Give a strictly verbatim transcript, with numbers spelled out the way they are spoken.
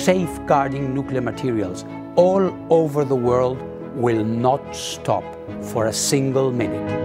safeguarding nuclear materials all over the world will not stop for a single minute.